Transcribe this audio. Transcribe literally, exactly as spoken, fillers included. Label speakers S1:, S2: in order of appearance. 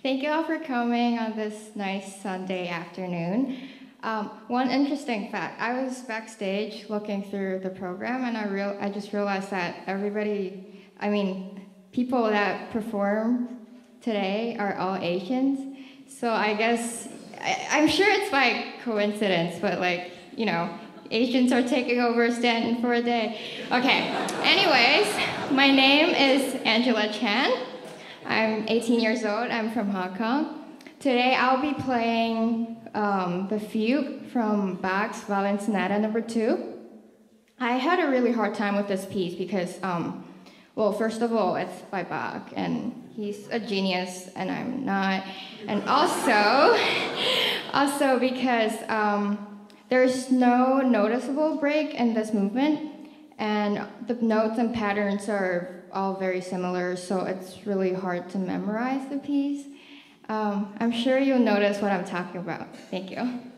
S1: Thank you all for coming on this nice Sunday afternoon. Um, one interesting fact, I was backstage looking through the program and I real I just realized that everybody, I mean, people that perform today are all Asians. So I guess, I, I'm sure it's by coincidence, but like, you know, Asians are taking over Stanton for a day. Okay, anyways, my name is Angela Chan. I'm eighteen years old, I'm from Hong Kong. Today I'll be playing um, the Fugue from Bach's Violin Sonata number two. I had a really hard time with this piece because, um, well, first of all, it's by Bach, and he's a genius, and I'm not. And also, also because um, there's no noticeable break in this movement, and the notes and patterns are all very similar, so it's really hard to memorize the piece. Um, I'm sure you'll notice what I'm talking about. Thank you.